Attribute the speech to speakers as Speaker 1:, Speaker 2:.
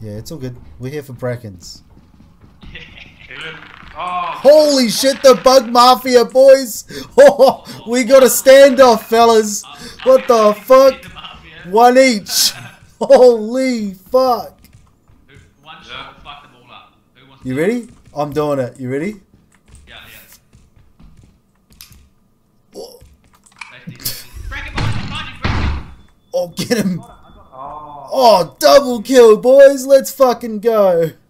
Speaker 1: Yeah, it's all good. We're here for Brackens.
Speaker 2: Oh,
Speaker 1: Holy shit, the Bug Mafia, boys! Oh, we got a standoff, fellas! What the fuck? One each! Holy fuck!
Speaker 2: One shot will fuck them all up. Who wants
Speaker 1: You
Speaker 2: to
Speaker 1: ready? I'm doing it. You ready?
Speaker 2: Yeah, yeah.
Speaker 1: Oh,
Speaker 2: Break it, behind you, break it.
Speaker 1: oh, get him! Oh, double kill, boys! Let's fucking go!